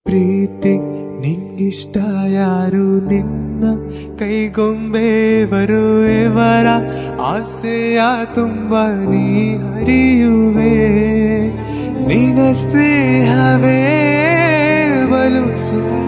ಪ್ರೀತಿ ನಿಂಗಿಷ್ಟ ಯಾರು ನಿನ್ನ ಕೈಗೊಂಬೆ ಬರುವೆವರ ಆಸೆಯ ತುಂಬ ನೀ ಹರಿಯುವೆ ನಿನ ಸ್ನೇಹವೇ ಬಲು